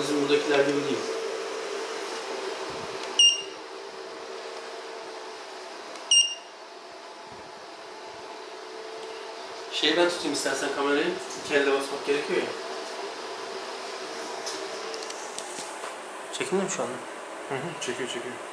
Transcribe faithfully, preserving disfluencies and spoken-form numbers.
bizim buradakiler gibi değil. Şeyi ben tutayım istersen kamerayı. İki elde basmak gerekiyor ya. Çekilmiyor mu şu anda? Hı hı, çekiyor çekiyor.